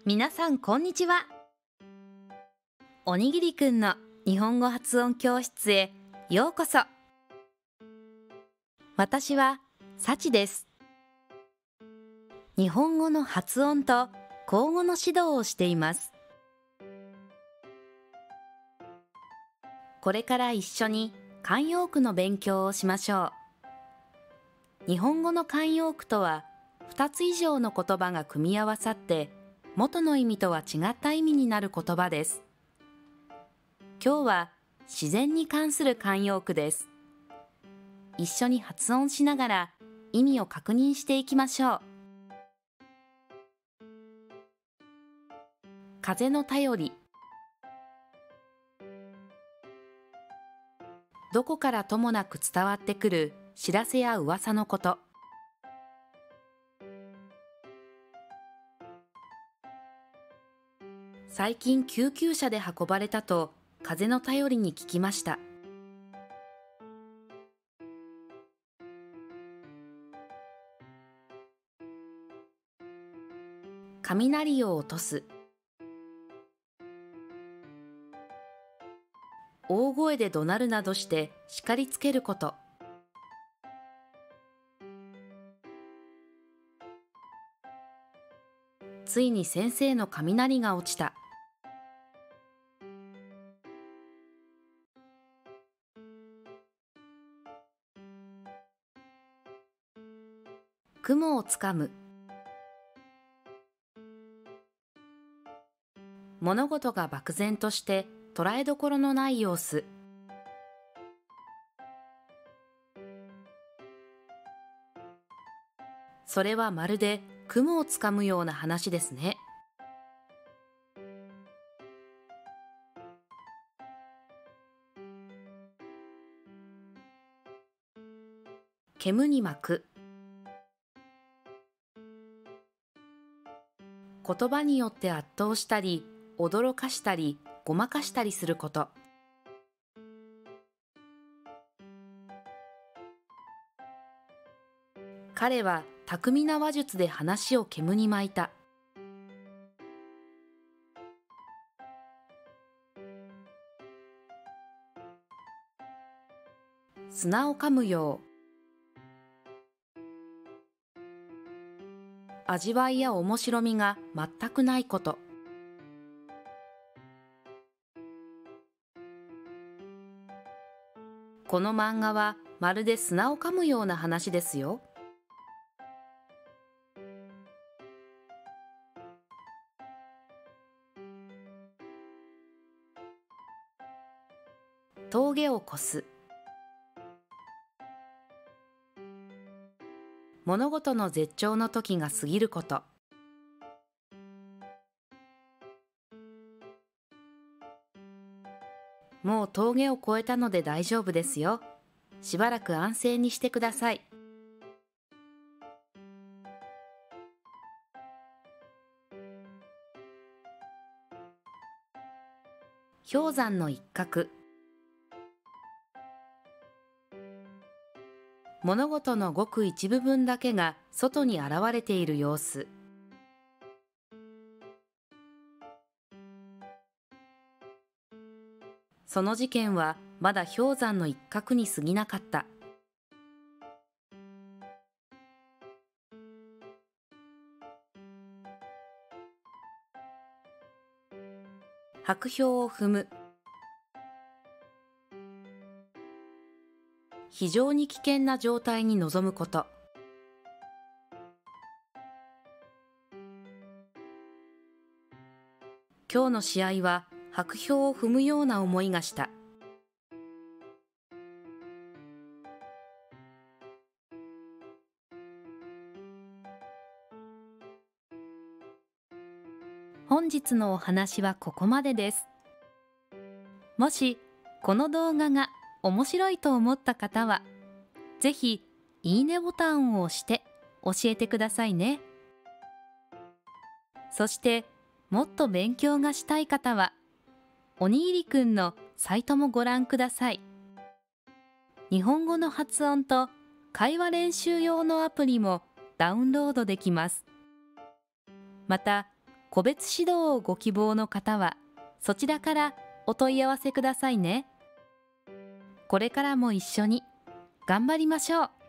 皆さんこんにちは。おにぎりくんの日本語発音教室へようこそ。私はさちです。日本語の発音と口語の指導をしています。これから一緒に慣用句の勉強をしましょう。日本語の慣用句とは2つ以上の言葉が組み合わさって元の意味とは違った意味になる言葉です。今日は自然に関する慣用句です。一緒に発音しながら意味を確認していきましょう。風の便り。どこからともなく伝わってくる知らせや噂のこと。最近救急車で運ばれたと風の便りに聞きました。雷を落とす。大声で怒鳴るなどして叱りつけること。ついに先生の雷が落ちた。雲をつかむ。物事が漠然として捉えどころのない様子。それはまるで雲をつかむような話ですね。煙に巻く。言葉によって圧倒したり、驚かしたり、ごまかしたりすること。彼は巧みな話術で話を煙に巻いた。砂を噛むよう。味わいや面白みが全くないこと。この漫画はまるで砂を噛むような話ですよ。峠を越す。物事の絶頂の時が過ぎること。もう峠を越えたので大丈夫ですよ。しばらく安静にしてください。氷山の一角。物事のごく一部分だけが外に現れている様子。その事件はまだ氷山の一角に過ぎなかった。白氷を踏む。非常に危険な状態に臨むこと。今日の試合は白氷を踏むような思いがした。本日のお話はここまでです。もしこの動画が面白いと思った方は、ぜひいいねボタンを押して教えてくださいね。そしてもっと勉強がしたい方は、おにぎりくんのサイトもご覧ください。日本語の発音と会話練習用のアプリもダウンロードできます。また、 個別指導をご希望の方は、そちらからお問い合わせくださいね。これからも一緒に頑張りましょう。